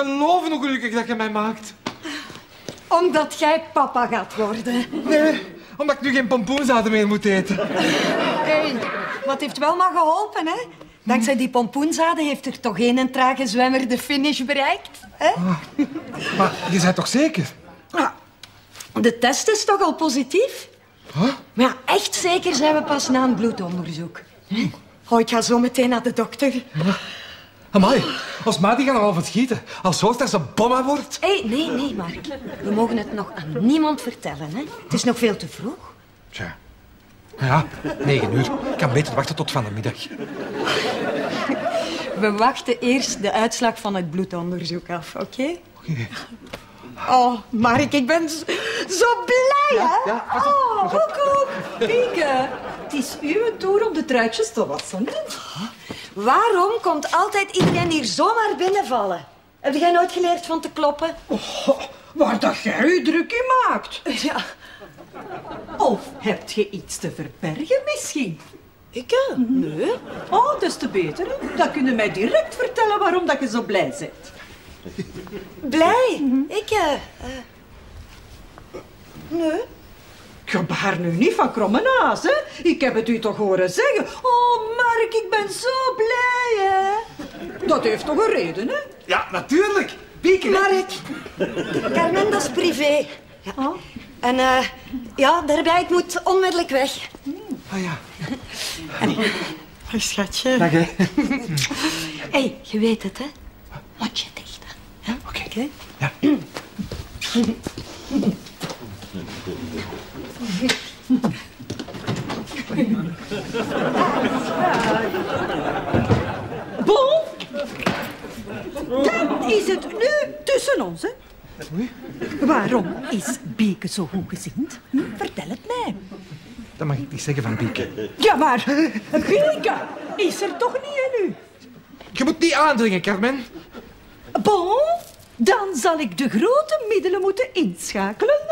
geloven hoe gelukkig dat je mij maakt. Omdat jij papa gaat worden. Nee, omdat ik nu geen pompoenzaden meer moet eten. Hey, wat heeft wel maar geholpen, hè? Dankzij die pompoenzaden heeft er toch een trage zwemmer de finish bereikt, hè? Maar je bent toch zeker? Ja, de test is toch al positief? Huh? Maar ja, echt zeker zijn we pas na een bloedonderzoek. Oh, ik ga zo meteen naar de dokter. Amai, ons ma die gaat nog wel verschieten. Als hoort dat ze bomma wordt. Hé, nee, Mark. We mogen het nog aan niemand vertellen, hè? Het is nog veel te vroeg. Tja. Ja, 9 uur. Ik kan beter wachten tot van de middag. We wachten eerst de uitslag van het bloedonderzoek af, oké? Oké. Oh, Mark, ik ben zo blij, hè? Ja, oh, ook. Pieke, het is uw toer om de truitjes te wassen. Waarom komt altijd iedereen hier zomaar binnenvallen? Heb jij nooit geleerd van te kloppen? Oh, waar dat jij je druk in maakt. Ja. Of heb je iets te verbergen misschien? Ik? Nee. Oh, des te beter. Hè? Dan kun je mij direct vertellen waarom dat je zo blij bent. Blij? Nee. Gebaar nu niet van kromme naas, hè? Ik heb het u toch horen zeggen. Oh, Mark, ik ben zo blij, hè? Dat heeft toch een reden, hè? Ja, natuurlijk. Pieken. Mark. Carmen, dat is privé. Ja. Oh. En ja, daarbij, ik moet onmiddellijk weg. Ah ja. Hoi, schatje. Dag, hè. Hé, je weet het, hè? Mondje dicht. Ja? Oké. Ja. Bon, dan is het nu tussen ons, hè? Oei. Waarom is Bieke zo goedgezind? Vertel het mij. Dat mag ik niet zeggen van Pieken. Ja, maar Bieke is er toch niet in u? Je moet niet aandringen, Carmen. Bon, dan zal ik de grote middelen moeten inschakelen.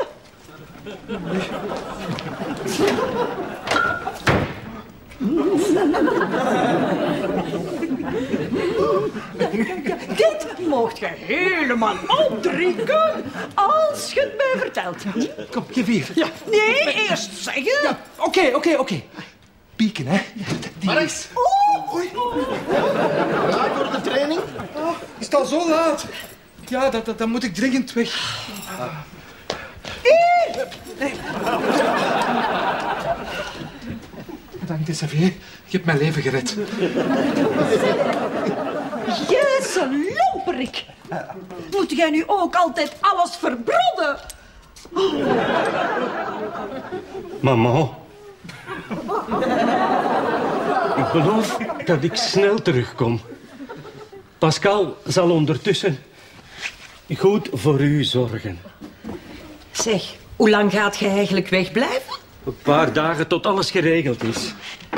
Dit mocht je helemaal opdrinken als je het mij vertelt. Kom, geef hier. Ja. Nee, eerst zeggen. Ja, oké. Pieken, hè. Die is... Oei. Klaar voor de training? Oh, is het al zo laat? Ja, dan moet ik dringend weg. Hier! Nee. Bedankt, Xavier. Je hebt mijn leven gered. Jezus, lomperik. Moet jij nu ook altijd alles verbrodden? Mama. Ik beloof dat ik snel terugkom. Pascal zal ondertussen goed voor u zorgen. Zeg, hoe lang gaat je eigenlijk wegblijven? Een paar dagen tot alles geregeld is.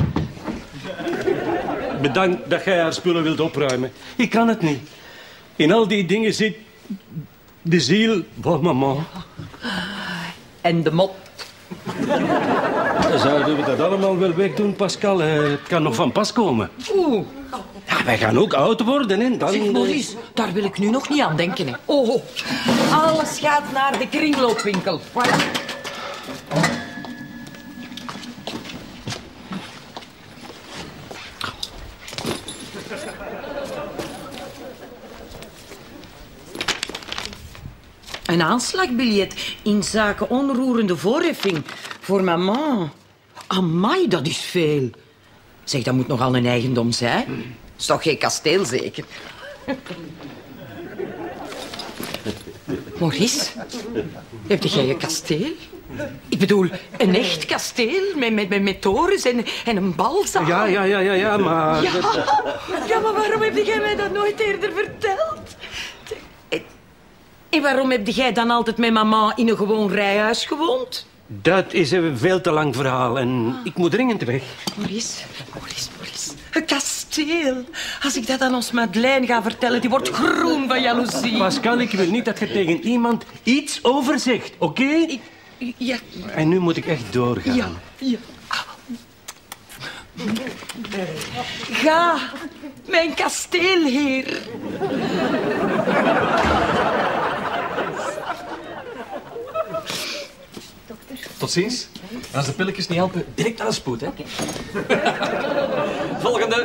Bedankt dat jij haar spullen wilt opruimen. Ik kan het niet. In al die dingen zit de ziel van mama. En de mop. Zouden we dat allemaal wel wegdoen, Pascal? Het kan nog van pas komen. Oeh. Ja, wij gaan ook oud worden, hè. Dan... Zeg, Maurice, daar wil ik nu nog niet aan denken, hè. Oh, alles gaat naar de kringloopwinkel. Voilà. Een aanslagbiljet in zaken onroerende voorheffing voor mama. Amai, dat is veel. Zeg, dat moet nogal een eigendom zijn. Is toch geen kasteel, zeker? Maurice, heb jij een kasteel? Ik bedoel, een echt kasteel met torens en een balzaal. Ja, maar... Ja, maar waarom heb jij mij dat nooit eerder verteld? En waarom heb jij dan altijd met mama in een gewoon rijhuis gewoond? Dat is een veel te lang verhaal en ik moet dringend weg. Maurice. Een kasteel. Als ik dat aan ons Madeleine ga vertellen, die wordt groen van jaloezie. Pascal, ik wil niet dat je tegen iemand iets over zegt, oké? Ja. En nu moet ik echt doorgaan. Ja. Ga, mijn kasteelheer. Tot ziens. En als de pilletjes niet helpen, direct naar de spoed, hè? Volgende.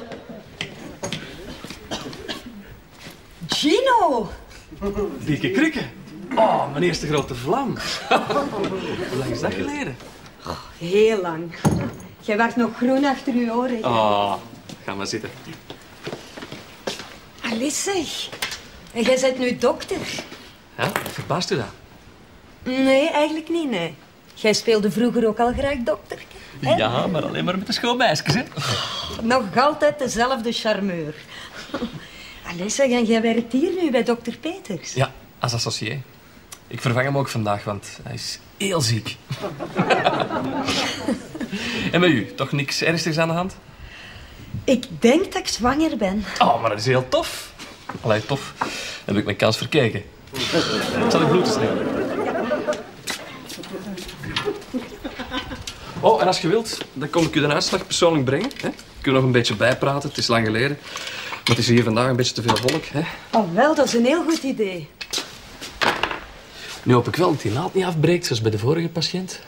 Gino! Bieke Krikke. Oh, mijn eerste grote vlam. Hoe lang is dat geleden? Heel lang. Jij werd nog groen achter je oren. Oh, ga maar zitten. Allee, zeg. En jij bent nu dokter? Ja, verbaast u dat? Nee, eigenlijk niet, nee. Jij speelde vroeger ook al graag dokter. Hè? Ja, maar alleen maar met de schoolmeisjes, hè? Nog altijd dezelfde charmeur. Allee, zeg, en jij werkt hier nu bij dokter Peters? Ja, als associé. Ik vervang hem ook vandaag, want hij is heel ziek. En bij u, toch niks ernstigs aan de hand? Ik denk dat ik zwanger ben. Oh, maar dat is heel tof. Allee, tof. Dan heb ik mijn kans verkeken. Zal ik bloed nemen? Oh, en als je wilt, dan kom ik u de uitslag persoonlijk brengen. Hè? We kunnen nog een beetje bijpraten, het is lang geleden. Maar het is hier vandaag een beetje te veel volk. Hè? Oh, wel, dat is een heel goed idee. Nu hoop ik wel dat die naald niet afbreekt, zoals bij de vorige patiënt.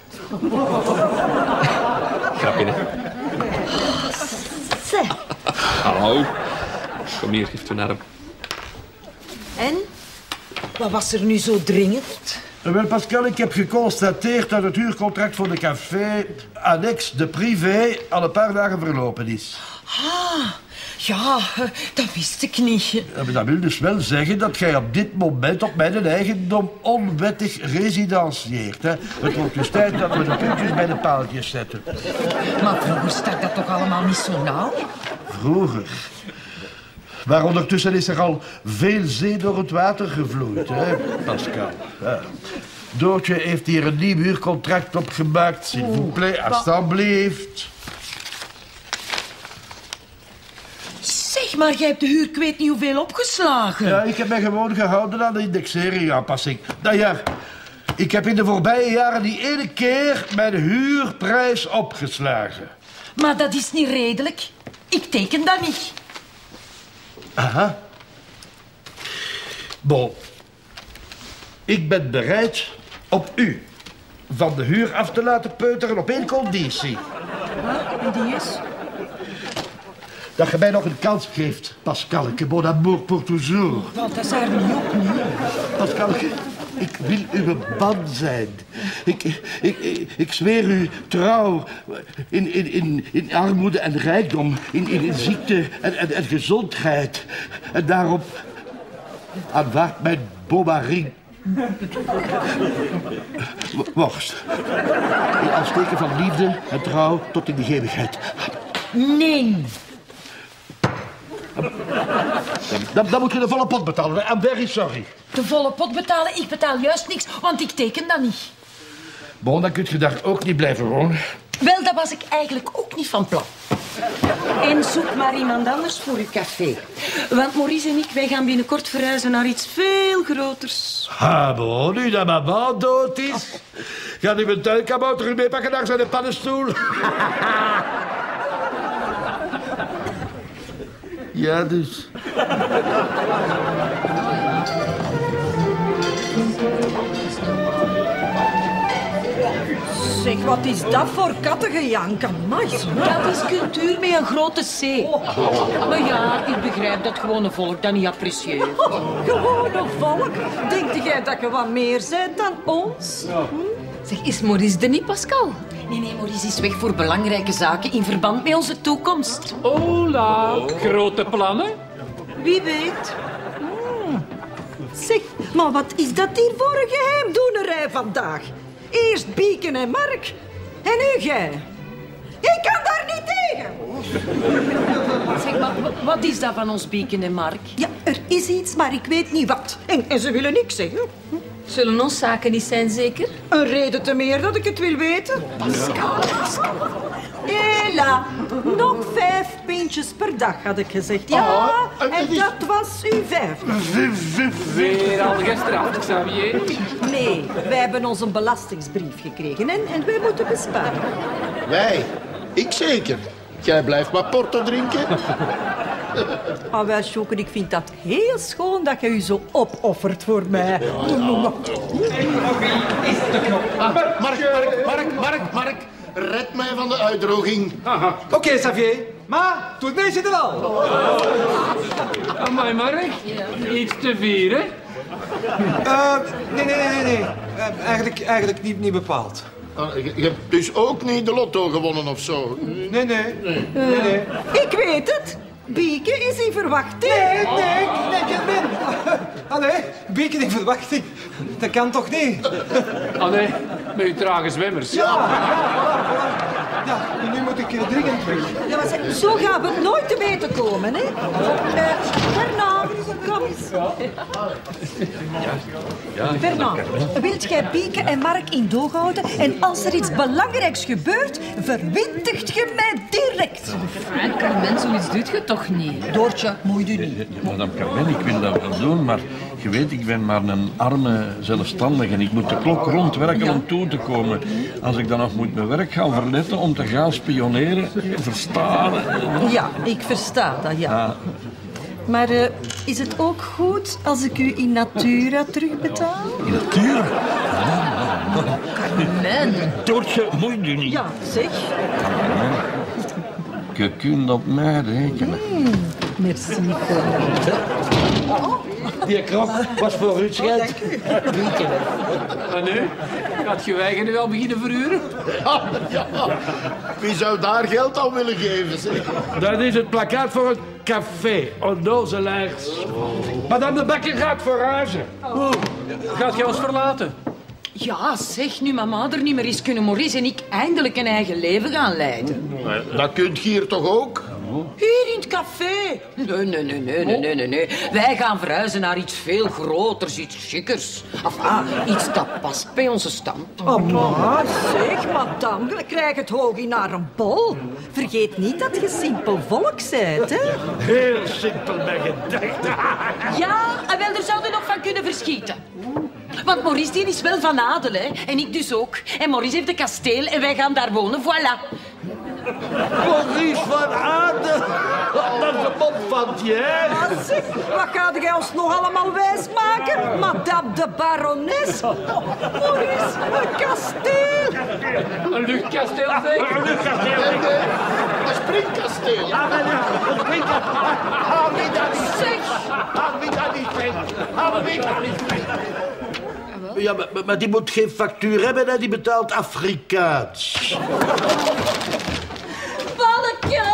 Grapje, hè? Zeg. Hallo. Kom hier, geef u een arm. En? Wat was er nu zo dringend? Wel, Pascal, ik heb geconstateerd dat het huurcontract voor de café annex de privé al een paar dagen verlopen is. Ah, ja, dat wist ik niet. Ja, maar dat wil dus wel zeggen dat jij op dit moment op mijn eigendom onwettig residentieert. Hè? Het wordt dus tijd dat we de puntjes bij de paaltjes zetten. Maar vroeger stak dat toch allemaal niet zo nauw? Vroeger. Maar ondertussen is er al veel zee door het water gevloeid, hè, Pascal. Ja. Doortje heeft hier een nieuw huurcontract opgemaakt. S'il vous plaît, alstublieft. Zeg maar, jij hebt de huur, ik weet niet hoeveel, opgeslagen. Ja, ik heb mij gewoon gehouden aan de indexering-aanpassing. Nou ja, ik heb in de voorbije jaren die ene keer mijn huurprijs opgeslagen. Maar dat is niet redelijk. Ik teken dat niet. Aha. Bon. Ik ben bereid op u van de huur af te laten peuteren op één conditie. En die is? Dat je mij nog een kans geeft, Pascalke. Bon amour pour toujours. Want dat is haar niet op, nu. Pascalke, ik wil uw man zijn. Ik zweer u trouw in armoede en rijkdom, in ziekte en gezondheid. En daarop aanvaard mijn Bobary worst. Als teken van liefde en trouw tot in de eeuwigheid. Nee. Dan moet je de volle pot betalen. I'm very sorry. De volle pot betalen? Ik betaal juist niks, want ik teken dat niet. Bon, dan kun je daar ook niet blijven wonen. Wel, dat was ik eigenlijk ook niet van plan. En zoek maar iemand anders voor uw café. Want Maurice en ik, wij gaan binnenkort verhuizen naar iets veel groters. Ah, bon, nu dat mama dood is, gaat u mijn tuinkabouter u meepakken naar zijn paddenstoel? Ja, dus. Zeg, wat is dat voor kattengejank? Amai, Dat is cultuur met een grote C. Maar ja, ik begrijp dat gewone volk dat niet apprecieert. gewone volk. Denk jij dat je wat meer bent dan ons? Zeg, is Maurice er niet, Pascal? Nee, Maurice is weg voor belangrijke zaken in verband met onze toekomst. Hola, grote plannen? Wie weet. Zeg, maar wat is dat hier voor een geheimdoenerij vandaag? Eerst Bieken en Mark. En nu jij. Ik kan daar niet tegen. Zeg maar, wat is dat van ons Bieken en Mark? Ja, er is iets, maar ik weet niet wat. En ze willen niks zeggen. Zullen ons zaken niet zijn, zeker? Een reden te meer dat ik het wil weten. Pascal. Hela, nog 5 pintjes per dag, had ik gezegd. Ja, en dat was uw 5. Weer al gestraft, Xavier. Nee, wij hebben ons een belastingsbrief gekregen en wij moeten besparen. Wij? Ik zeker. Jij blijft maar porto drinken. Ah, wel, Sjoeke, ik vind dat heel schoon dat je je zo opoffert voor mij. Mark, red mij van de uitdroging. Oké, Xavier. Maar, doe het mee zitten al. Amai, Mark. Iets te vieren? Nee. Eigenlijk niet bepaald. Je hebt dus ook niet de lotto gewonnen of zo? Nee. Ik weet het. Bieke is in verwachting. Nee, Kevin. Allee, Bieke in verwachting. Dat kan toch niet? Allee, met uw trage zwemmers. Ja, nu moet ik dringend weg. Ja, maar zeg, zo gaan we het nooit te weten komen, hè? Fernand, kom eens. Fernand, wilt jij Bieke en Mark in doog houden? En als er iets belangrijks gebeurt, verwittigt je mij direct. Frank, Carmen, zoiets doet je toch niet? Doortje, moet je niet. Ja, madame Carmen, ik wil dat wel doen, maar je weet, ik ben maar een arme zelfstandige en ik moet de klok rondwerken om toe te komen. Als ik dan nog moet mijn werk gaan verletten om te gaan spioneren, verstaan. Ja, ik versta dat, ja. Maar is het ook goed als ik u in natura terugbetaal? In natuur? Carmen. Doortje, moet je niet. Ja, zeg. Je kunt op mij rekenen. Merci, Die krok was voor u schat. En nu? Gaat je eigen nu wel beginnen verhuren? Ja. Wie zou daar geld aan willen geven, zeg? Dat is het plakkaat voor het café. Onnozelaars. Madame de Bakker gaat verhuizen. Gaat je ons verlaten? Ja, zeg, nu mama er niet meer is, kunnen Maurice en ik eindelijk een eigen leven gaan leiden. Dat kunt je hier toch ook? Hier in het café? Nee. Wij gaan verhuizen naar iets veel groters, iets chickers. Iets dat past bij onze stand. Oh, maar zeg, madame, krijg het hoog in naar een bol. Vergeet niet dat je simpel volk bent, hè? Heel simpel bij gedachten. Ja, en wel, daar zouden we nog van kunnen verschieten. Want Maurice die is wel van adel, hè. En ik dus ook. En Maurice heeft een kasteel en wij gaan daar wonen, voilà. Maurice van Aarde. Dat is de mop van je, hè? Ah, zeg, wat gaat jij ons nog allemaal wijsmaken? Madame de barones. Maurice, een kasteel. Een luchtkasteel, zeker? Een springkasteel. Hou me dat niet Zeg, Ja, maar die moet geen factuur hebben en die betaalt Afrikaans. Balkje!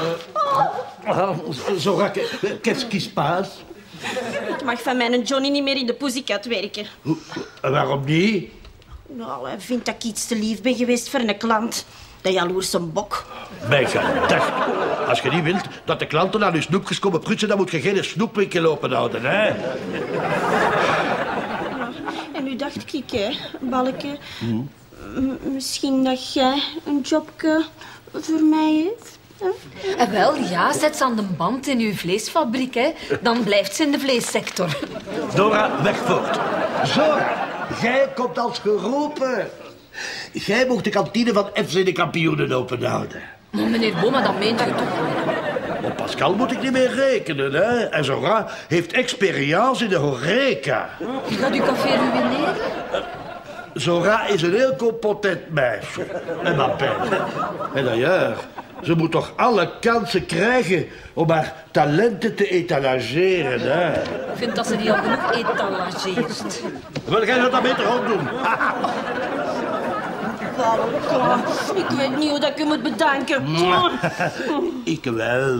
Zora, qu'est-ce qui se passe? Ik mag van mijn Johnny niet meer in de Pussycat werken. Waarom niet? Nou, hij vindt dat ik iets te lief ben geweest voor een klant. Dat jaloerse bok. Mijn gedacht. Als je niet wilt dat de klanten aan je snoepjes komen prutsen, dan moet je geen snoepwinkel openhouden, hè? En nu dacht ik, hè, Balke, misschien dat jij een jobje voor mij heeft. Hè? Wel, ja, zet ze aan de band in uw vleesfabriek, hè. Dan blijft ze in de vleessector. Dora, weg voort. Zora, jij komt als geroepen. Jij mocht de kantine van FC de Kampioenen openhouden. Maar meneer Boma, dat meent u toch? Op Pascal moet ik niet meer rekenen, hè? En Zora heeft experience in de horeca. Gaat uw café ruïneren? Zora is een heel competent meisje. En ma peine. En d'ailleurs, ze moet toch alle kansen krijgen om haar talenten te etalageren, hè? Ik vind dat ze die al genoeg etalageert. Wil jij dat dan beter ook doen? Balke, ik weet niet hoe dat ik u moet bedanken. Ik wel.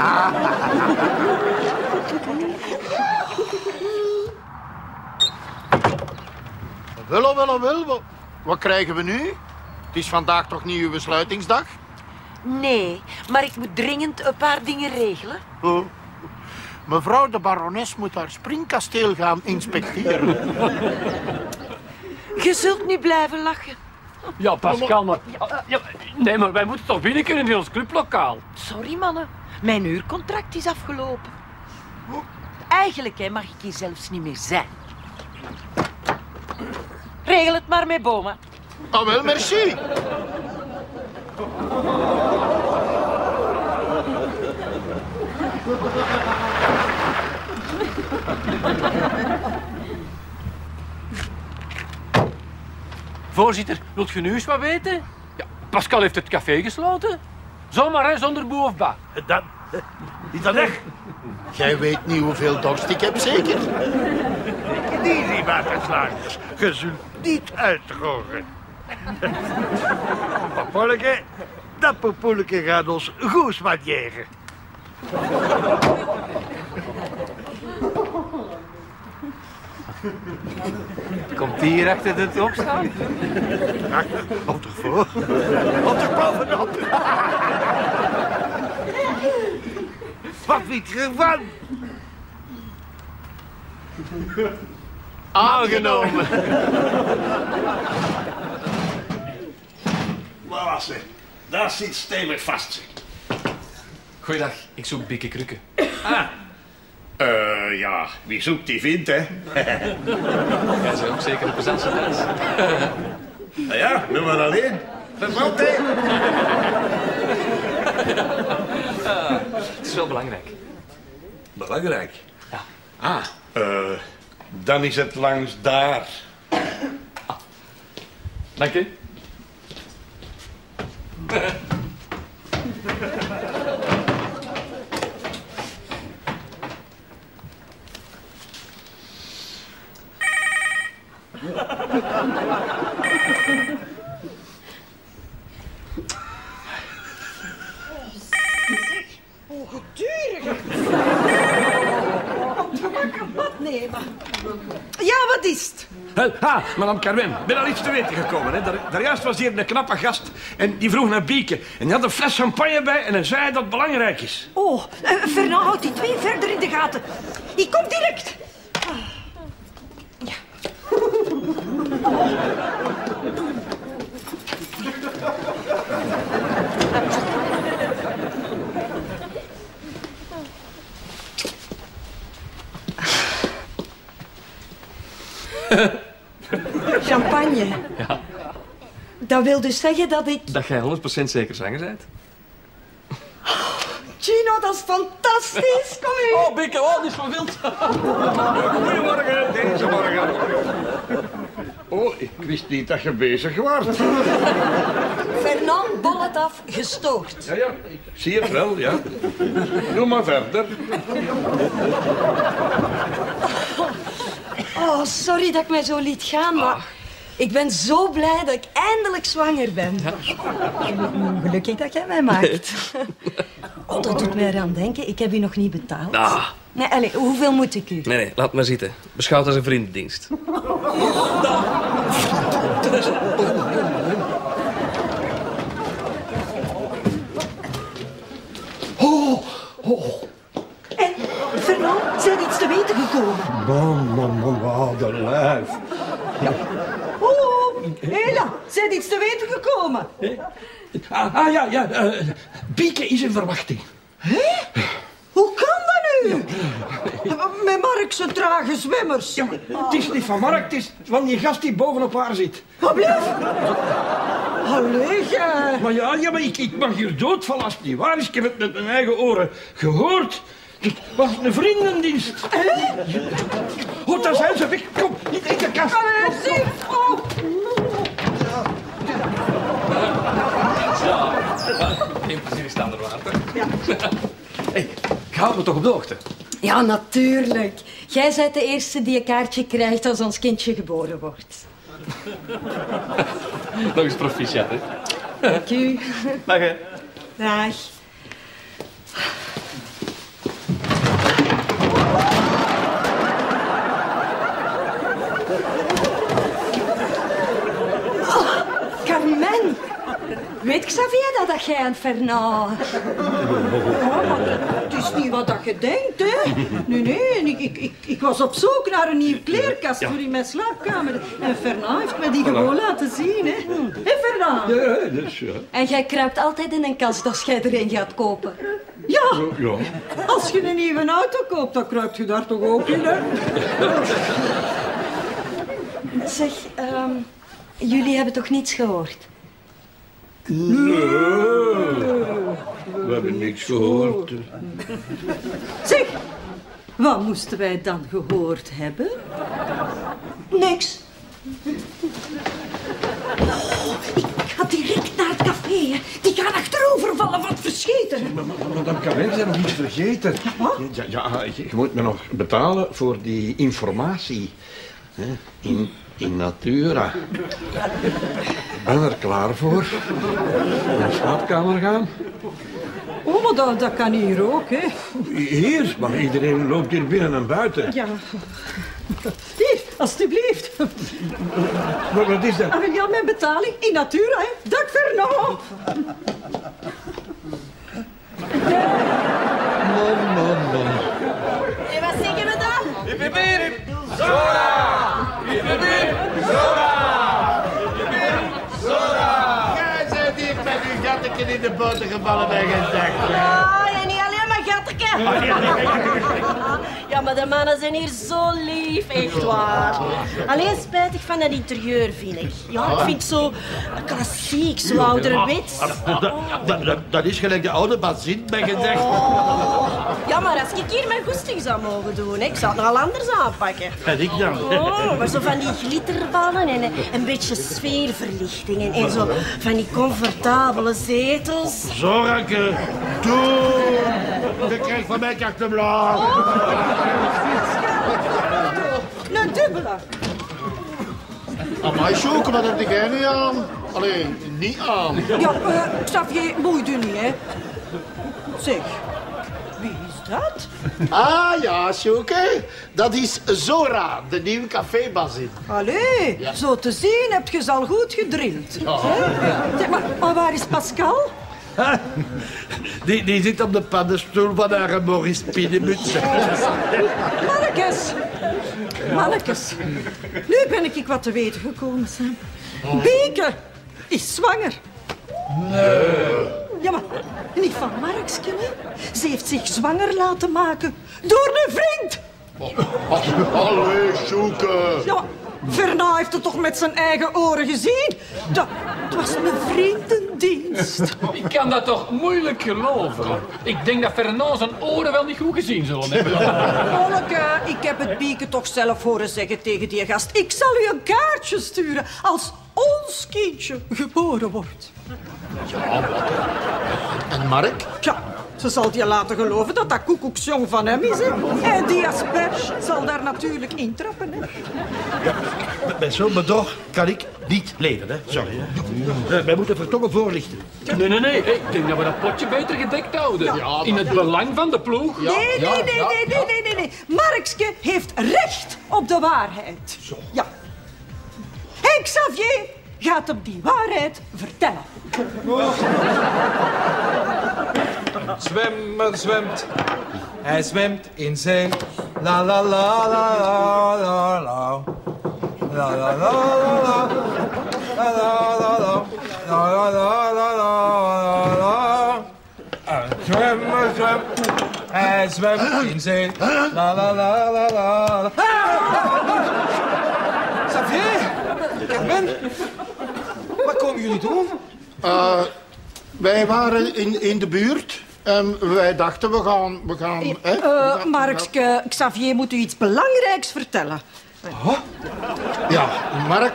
Wel. Wat krijgen we nu? Het is vandaag toch niet uw besluitingsdag? nee, maar ik moet dringend een paar dingen regelen. Oh. Mevrouw de barones moet haar springkasteel gaan inspecteren. Je zult niet blijven lachen. Ja, Pascal, maar... Ja, nee, maar wij moeten toch binnen kunnen in ons clublokaal? Sorry, mannen. Mijn huurcontract is afgelopen. Eigenlijk hè, mag ik hier zelfs niet meer zijn. Regel het maar met Boma. Ah, wel, merci. Voorzitter, wilt je nu eens wat weten? Ja, Pascal heeft het café gesloten. Zomaar, hè, zonder boe of ba. Dat... Is dat echt? Jij weet niet hoeveel dorst ik heb, zeker? Die zie waterslagers. Je zult niet uitdrogen. Poppolke, dat poppolke gaat ons goed manieren. Komt hier achter de top staan? Op ervoor. Op er bovenop. Wat vind je ervan? Aangenomen. Voilà, zeg. Daar zit stevig vast, zeg. Goeiedag, ik zoek Bieke Krukke. Ja, wie zoekt die vindt, hè? Jij bent ook zeker een plezantse thuis. Nou ja, noem maar alleen. Vervalt, hè? Het is wel belangrijk. Belangrijk? Ja. Dan is het langs daar. Dank u. Ja, wat is het? Madame Carmen, ik ben al iets te weten gekomen. Hè. Daar juist was hier een knappe gast en die vroeg naar Bieke. En die had een fles champagne bij en hij zei dat het belangrijk is. Oh, Fernand houdt die twee verder in de gaten. Ik kom direct. Ja. Champagne. Ja. Dat wil dus zeggen dat ik... Dat jij 100% zeker zwanger bent? Gino, dat is fantastisch. Kom hier. Oh, Bieke, oh, dit is van wild. Goedemorgen, deze morgen. Oh, ik wist niet dat je bezig was. Fernand bollet af, gestoord. Ja, ik zie het wel, ja. Doe maar verder. Oh, sorry dat ik mij zo liet gaan, maar ik ben zo blij dat ik eindelijk zwanger ben. Gelukkig dat jij mij maakt. Oh, dat doet mij eraan denken. Ik heb u nog niet betaald. Ah. Nee, allez, hoeveel moet ik u? Nee, laat maar zitten. Beschouwd als een vriendendienst. En, Fernand, zijn iets te weten gekomen? Man, de lijf. Oh, Hela, zijn iets te weten gekomen? Bieke is in verwachting. Hoe kan dat nu? Met Mark zijn trage zwemmers. Ja, maar het is niet van Mark, het is van die gast die bovenop haar zit. Wat blijf? Allee, jij. Maar maar ik mag hier doodvallen als het niet waar is. Ik heb het met mijn eigen oren gehoord. Het was een vriendendienst. Oh, daar zijn ze weg. Kom, niet in de kast. Allee, zie. Oh. Geen plezier staan er water. Ja. Hey, ik hou me toch op de hoogte. Ja, natuurlijk. Jij bent de eerste die een kaartje krijgt als ons kindje geboren wordt. Nog eens proficiat, hè. Dank u. Dag, hè. Dag. Oh, Carmen. Weet Xavier dat jij aan Fernand... Oh, maar het is niet wat dat je denkt, hè. Nee, ik was op zoek naar een nieuw kleerkast voor in mijn slaapkamer. En Fernand heeft me die gewoon laten zien, hè. Hé, Fernand? Ja, dus ja. En jij kruipt altijd in een kast als jij er een gaat kopen. Ja, Ja. als je een nieuwe auto koopt, dan kruipt je daar toch ook in, hè. Zeg, jullie hebben toch niets gehoord? We hebben niks gehoord. Zeg, wat moesten wij dan gehoord hebben? Niks. Ik ga direct naar het café. Hè. Die gaan achterovervallen van het verscheten. Madame Cabin, ze zijn nog iets vergeten. Wat? Je moet me nog betalen voor die informatie. Hè, in Natura. Ik ben er klaar voor. Naar de slaapkamer gaan. Oh, maar dat kan hier ook, hè. Hier, maar iedereen loopt hier binnen en buiten. Ja. Hier, alstublieft. Wat is dat? Ah, ja, mijn betaling in Natura, hè. Dag Fernand. Man. En wat zeggen we dan? Jij bent hier met uw gatteken in de boter gevallen bij gedacht. Ja, en niet alleen maar gatteke. Ja, maar de mannen zijn hier zo lief, echt waar. Alleen spijtig van dat interieur, vind ik. Ja, ik vind het zo klassiek, zo ouderwets. Dat is gelijk de oude bazin bij gedacht. Ja, maar als ik hier mijn goesting zou mogen doen, hè, ik zou het nogal anders aanpakken. En ik dan? Oh, maar zo van die glitterballen en een beetje sfeerverlichting en zo van die comfortabele zetels. Zo, Ranke. Doe. Je krijgt van mij carte blanche. Een dubbele. Amai, Sjoeke, wat heb jij nu aan? Allee, niet aan. Ja, Xavier, mooi doen niet, hè. Zeg, wie is dat? Ah ja, Sjoeke, dat is Zora, de nieuwe cafébazin. Allee, zo te zien heb je ze al goed gedrild. Hè? Zeg, maar waar is Pascal? Die zit op de paddenstoel van haar Maurice Pienemuts. Mannekes. Nu ben ik wat te weten gekomen, Sam. Bieke is zwanger. Nee. Ja, maar niet van Markske, hè. Ze heeft zich zwanger laten maken door een vriend. Allee, Sjoeke. Ja, Fernand heeft het toch met zijn eigen oren gezien? Dat was een vriendendienst. Ik kan dat toch moeilijk geloven. Ik denk dat Fernand zijn oren wel niet goed gezien zullen hebben. Molleke, ik heb het Bieke toch zelf horen zeggen tegen die gast. Ik zal u een kaartje sturen als ons kindje geboren wordt. Ja, wat? En Mark? Tja, ze zal je laten geloven dat dat koekoeksjong van hem is. Hè. En die asperge zal daar natuurlijk intrappen. Hè. Ja, met zo'n bedrog kan ik niet leven, hè. Sorry, hè. Wij moeten vertongen voorlichten. Nee. Ik denk dat we dat potje beter gedekt houden. Ja, in het belang van de ploeg. Nee. Markske heeft recht op de waarheid. Zo. Ja. En Xavier gaat hem die waarheid vertellen. Zwemmer zwemt, hij zwemt in zee. La la la la la la la. La la la la la. La la la la. La la la la la la. Zwemmer zwemt, hij zwemt in zee. La la la la la. Xavier, Ben, wat komen jullie doen? Wij waren in de buurt. Wij dachten, we gaan... Markske, Xavier moet u iets belangrijks vertellen. Oh? Ja, Mark.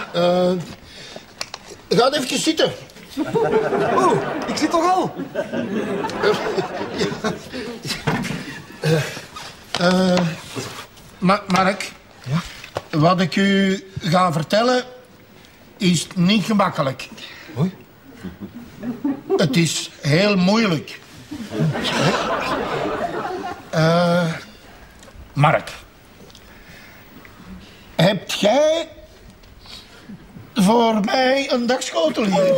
Ga even zitten. Oh, ik zit toch al? Mark, ja? Wat ik u ga vertellen is niet gemakkelijk. Oei. Het is heel moeilijk. Mark, hebt jij voor mij een dagschotel hier?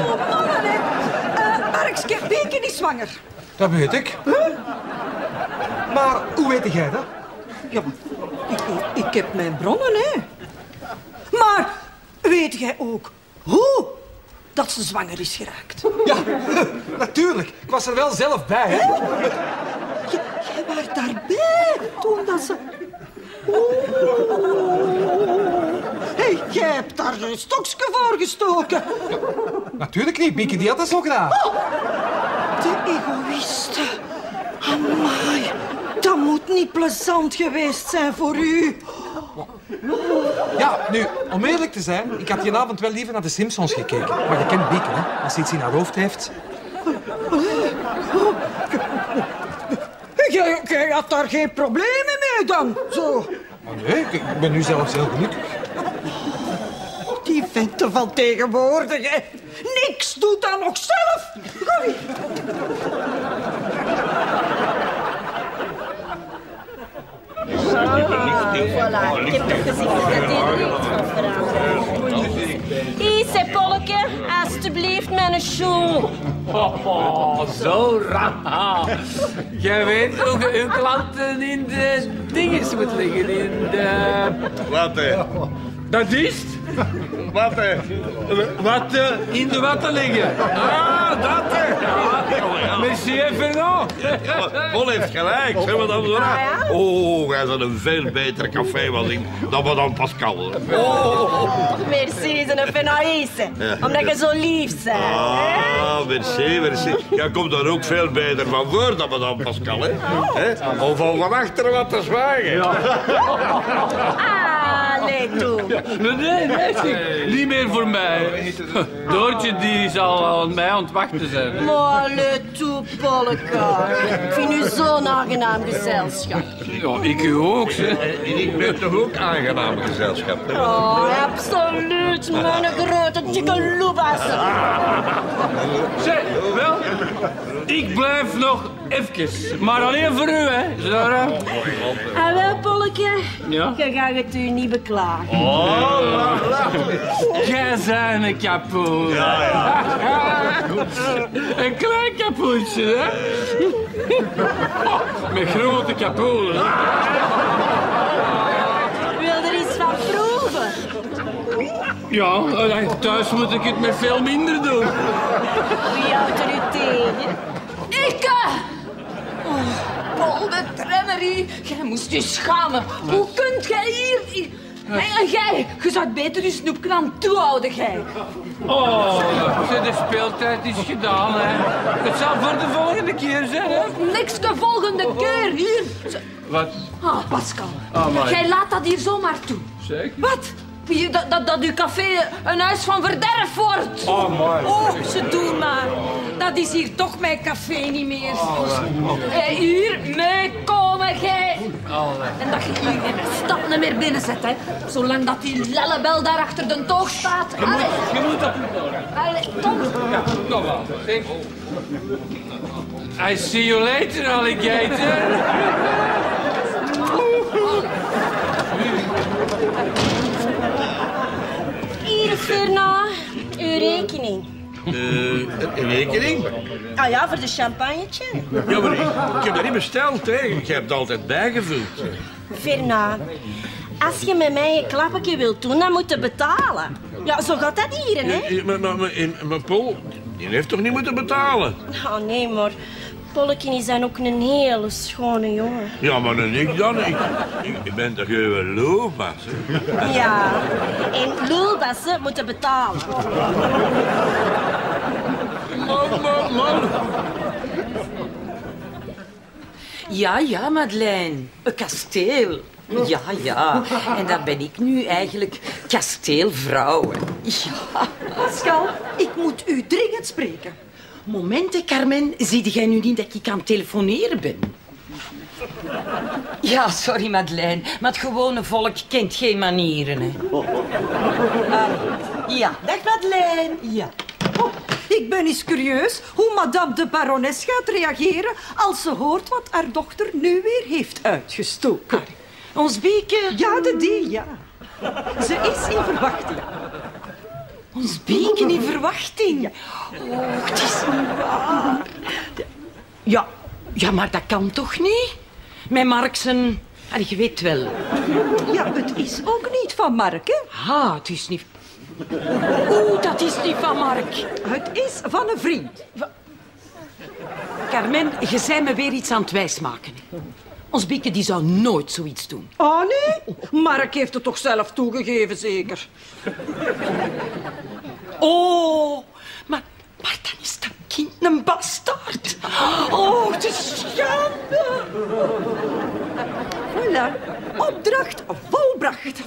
Markske, Bieke is zwanger. Dat weet ik. Maar hoe weet jij dat? Ja, ik heb mijn bronnen, hè. Maar weet jij ook hoe dat ze zwanger is geraakt? Ja, natuurlijk. Ik was er wel zelf bij, hè. Jij was daarbij toen dat ze... Hey, jij hebt daar een stokje voor gestoken. Natuurlijk niet. Bieke, die had dat zo gedaan. De egoïste. Amai, dat moet niet plezant geweest zijn voor u. Ja, nu, om eerlijk te zijn, ik had die avond wel liever naar de Simpsons gekeken. Maar je kent Bieke, hè? Als ze iets in haar hoofd heeft. Jij had daar geen problemen mee dan, zo. Maar nee, ik ben nu zelfs heel gelukkig. Die venten van tegenwoordig, hè. Niks doet dat nog zelf. Goeie. Voilà, ik heb toch gezien dat dit niet gaat veranderen. Hier, zei Polleke, alstublieft mijn shoe. Oh, zo raar. Jij weet hoe je uw klanten in de dinges moet liggen. In de... Wat, hè? Dat is het. Wat, hè? Wat in de watten liggen. Ah, dat, hè? Monsieur Fernand. Paul heeft gelijk, zeg maar dan zo. Oh, hij is een veel beter café was ik dan Madame Pascal. Oh, merci, zijn Fenaïse. Omdat je zo lief bent. Ah, merci, merci. Jij komt er ook veel beter van voor dan Madame Pascal, hè? Of al van achteren wat te zwijgen. Ah, nee, toe. Nee, niet meer voor mij. Doortje die zal aan mij ontwachten zijn. Maar le toe, Polleke. Ik vind u zo'n aangenaam gezelschap. Ja, ik u ook, zeg. En ik ben toch ook aangenaam gezelschap, hè? Oh, absoluut. Mijn grote dikke loebas. Zeg, wel, ik blijf nog even. Maar alleen voor u, hè, Zara. En wel, Polleke, Ja? je gaat het u niet beklagen. Oh, Jij bent een kapoen. Een klein kapoentje, hè? Met grote kapoenen. Wil er iets van proeven? Ja, thuis moet ik het met veel minder doen. Wie houdt er u tegen? Ik! Paul de Trennerie, jij moest je schamen. Hoe kunt jij hier... En jij, je zou beter je snoepkraan toehouden, jij. Oh, de speeltijd is gedaan, hè. Het zal voor de volgende keer zijn, hè. Niks de volgende keer, hier. Wat? Ah, Pascal, maar... jij laat dat hier zomaar toe. Zeg? Wat? Dat uw café een huis van verderf wordt. Oh, mooi. Oh, ze doen maar. Dat is hier toch mijn café niet meer. Hier meekomen, jij. En dat je hier geen stap meer binnen zet, hè. Zolang dat die lellebel daar achter de toog staat. Je moet dat doen. Allee, kom. Ja, kom wel. I see you later, alligator. Hier, Fernand, uw rekening. Een rekening? Ah ja, voor de champagnetje. Ja, maar ik heb dat niet besteld, hè. Je hebt het altijd bijgevuld. Fernand, als je met mij een klappetje wilt doen, dan moet je betalen. Ja, zo gaat dat hier, hè? Maar Paul, die heeft toch niet moeten betalen? Oh nee, maar Polleke is dan ook een hele schone jongen. Ja, maar dan ik dan. Ik ben toch een loopbas, hè? Ja, en lulbassen moeten betalen. Man. Ja, Madeleine. Een kasteel. Ja. En dat ben ik nu eigenlijk kasteelvrouw. Ja. Pascal, ik moet u dringend spreken. Momenten, Carmen. Zie jij nu niet dat ik aan het telefoneren ben? Ja, sorry, Madeleine. Maar het gewone volk kent geen manieren, hè. Ja, dag Madeleine. Ja. Oh, ik ben eens curieus hoe madame de barones gaat reageren als ze hoort wat haar dochter nu weer heeft uitgestoken. Ons Bieke... Ja, ja. Ze is in verwachting. Ons Bieke in verwachting? Oh, het is niet waar. Ja, maar dat kan toch niet? Met Marksen... Je weet wel. Ja, het is ook niet van Mark, hè? Ah, het is niet... Oeh, dat is niet van Mark. Het is van een vriend. Carmen, je zei me weer iets aan het wijsmaken. Ons Bieke die zou nooit zoiets doen. Oh, nee? Mark heeft het toch zelf toegegeven, zeker? Oh, maar dan is dat kind een bastaard. Oh, het is schande. Voilà, opdracht volbracht.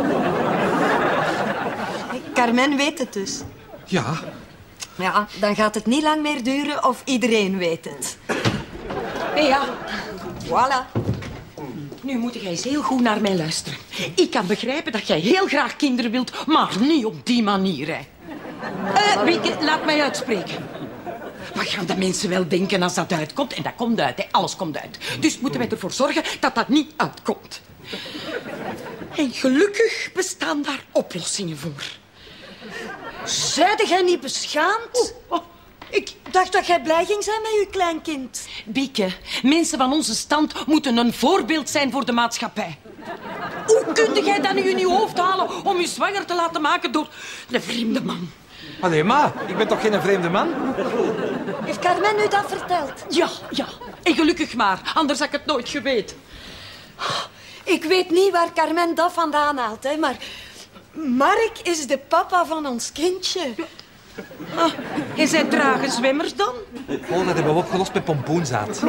Carmen weet het dus. Ja. Ja, dan gaat het niet lang meer duren of iedereen weet het. Ja, voilà. Nu moet jij eens heel goed naar mij luisteren. Ik kan begrijpen dat jij heel graag kinderen wilt, maar niet op die manier, hè. Wieke, laat mij uitspreken. Wat gaan de mensen wel denken als dat uitkomt? En dat komt uit, hè. Alles komt uit. Dus moeten wij ervoor zorgen dat dat niet uitkomt. En gelukkig bestaan daar oplossingen voor. Zijde jij niet beschaamd? Ik dacht dat jij blij ging zijn met je kleinkind. Bieke, mensen van onze stand moeten een voorbeeld zijn voor de maatschappij. Hoe kun jij dat nu in je hoofd halen om je zwanger te laten maken door een vreemde man? Allee, ma, ik ben toch geen vreemde man? Heeft Carmen u dat verteld? Ja. En gelukkig maar, anders had ik het nooit geweten. Ik weet niet waar Carmen dat vandaan haalt, hè, maar... Mark is de papa van ons kindje. En zijn trage zwemmers dan? Oh, dat hebben we opgelost met pompoenzaad.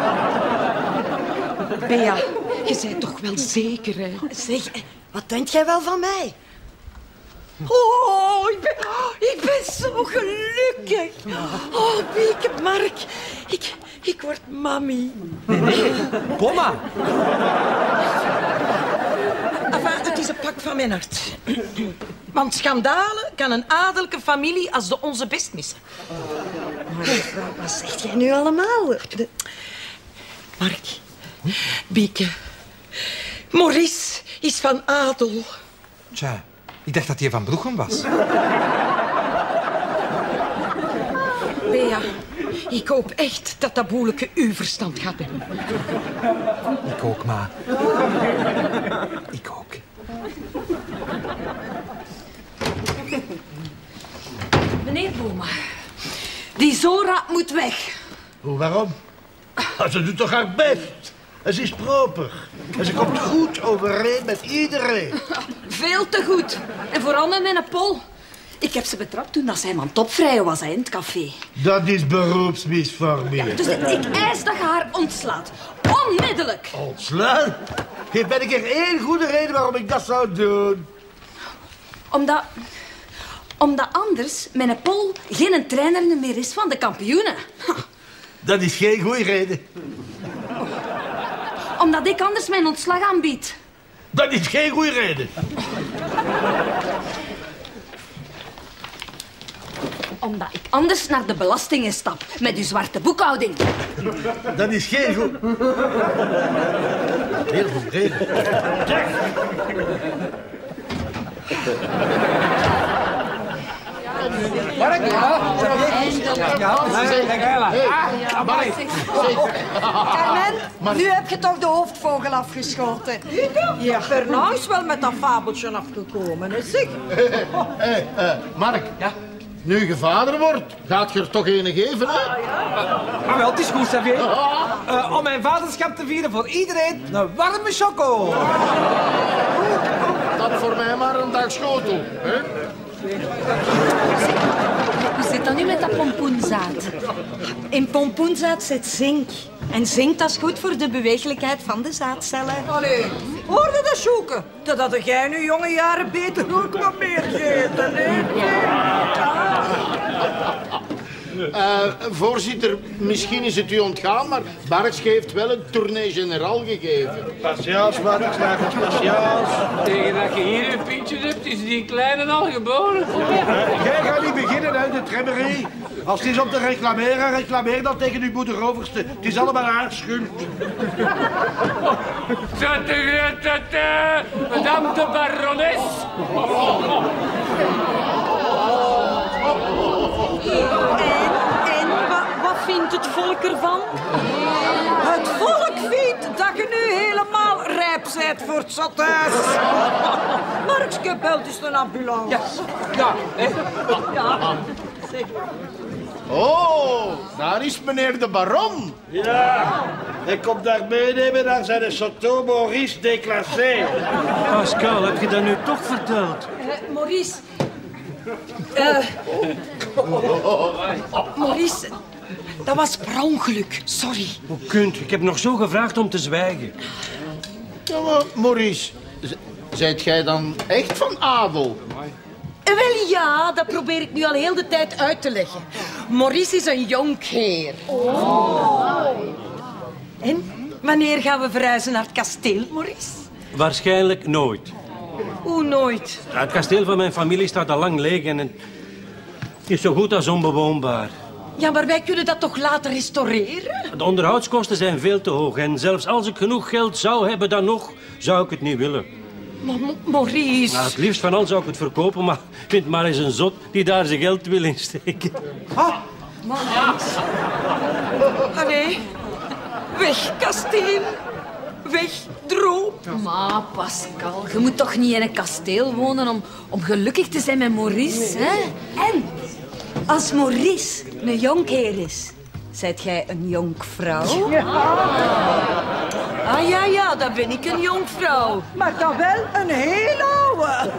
Bea, je bent toch wel zeker, hè? Zeg, wat denk jij wel van mij? Oh, ik ben zo gelukkig. Oh, Bieke, Mark, ik word mami. Nee, kom maar. Enfin, het is een pak van mijn hart. Want schandalen kan een adellijke familie als de onze best missen. Wat zeg jij nu allemaal? Mark, Bieke, Maurice is van adel. Tja, ik dacht dat hij van Broegem was. Bea, ik hoop echt dat dat boeleke uw verstand gaat hebben. Ik ook, ma. Ik ook. Meneer Boma, die Zora moet weg. Hoe, waarom? Ze doet toch haar best. En ze is proper. En ze komt goed overeen met iedereen. Veel te goed. En vooral met mijn Pol. Ik heb ze betrapt toen zij man topvrij was in het café. Dat is beroepsmisvorming. Dus ik eis dat je haar ontslaat. Onmiddellijk. Ontslaan? Geef ben ik er één goede reden waarom ik dat zou doen. Omdat anders mijn Pol geen trainer meer is van de kampioenen. Dat is geen goede reden. Omdat ik anders mijn ontslag aanbied. Dat is geen goede reden. Omdat ik anders naar de belastingen stap met uw zwarte boekhouding. Dat is geen goed... Heel goed reden. Mark, Carmen, nu heb je toch de hoofdvogel afgeschoten. Ja, Bernard is wel met dat fabeltje afgekomen, hè, zeg. Mark, nu je vader wordt, gaat je er toch een geven, hè? Maar wel, het is goed, Xavier. Om mijn vaderschap te vieren voor iedereen een warme choco. Dat voor mij maar een dag schotel, hè? Hoe zit dat nu met dat pompoenzaad? In pompoenzaad zit zink. En zink, dat is goed voor de beweeglijkheid van de zaadcellen. Allee, hoorde dat zoeken? Dat had jij nu jonge jaren beter ook wat meer gegeten, hè? Voorzitter, misschien is het u ontgaan, maar Barks heeft wel een tournee-generaal gegeven. Patiëns, wat ik slag het patiëns. Tegen dat je hier een pintje hebt, is die kleine al geboren. Jij gaat niet beginnen uit de tremmerie. Als het is om te reclameren, reclameer dan tegen uw moeder overste. Het is allemaal haar schuld. Madame de barones. En wat vindt het volk ervan? Het volk vindt dat je nu helemaal rijp bent voor het zothuis. Markske belt is een ambulance. Ja, hè? Ja. Zeg. Oh, daar is meneer de baron. Ja, hij komt daar meenemen naar zijn Chateau Maurice déclassé. Pascal, heb je dat nu toch verteld? Maurice, Dat was per ongeluk. Sorry. Hoe kunt u? Ik heb nog zo gevraagd om te zwijgen. Ja, maar Maurice, zijt jij dan echt van adel? Wel ja, dat probeer ik nu al heel de tijd uit te leggen. Maurice is een jonkheer. En wanneer gaan we verhuizen naar het kasteel, Maurice? Waarschijnlijk nooit. Hoe nooit? Het kasteel van mijn familie staat al lang leeg en het is zo goed als onbewoonbaar. Ja, maar wij kunnen dat toch later restaureren? De onderhoudskosten zijn veel te hoog en zelfs als ik genoeg geld zou hebben dan nog, zou ik het niet willen. Maar Maurice... Nou, het liefst van al zou ik het verkopen, maar vind maar eens een zot die daar zijn geld wil insteken. Maurice. Allee, weg kasteel. Weg droom. Maar Pascal, je moet toch niet in een kasteel wonen om gelukkig te zijn met Maurice, hè? En als Maurice een jonkheer is, zijt jij een jonkvrouw? Ah ja, dan ben ik een jonkvrouw. Maar dan wel een heel oude.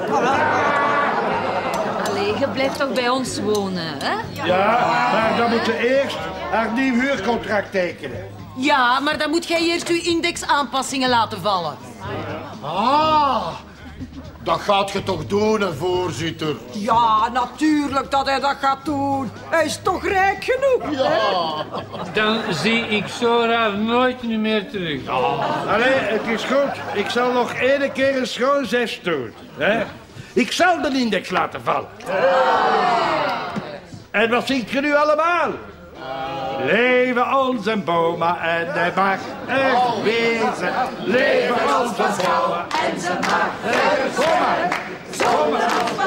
Allee, je blijft toch bij ons wonen, hè? Ja, maar dan moet je eerst haar nieuw huurcontract tekenen. Ja, maar dan moet jij eerst uw indexaanpassingen laten vallen. Ah, dat gaat je toch doen, hè, voorzitter? Ja, natuurlijk dat hij dat gaat doen. Hij is toch rijk genoeg, hè? Dan zie ik Zora nooit meer terug. Allee, het is goed. Ik zal nog 1 keer een schoon 6 doen. Hè? Ik zal de index laten vallen. En wat zingt je nu allemaal? Leven onze Boma en de mag er wezen. Leven onze Boma en ze mag er wezen.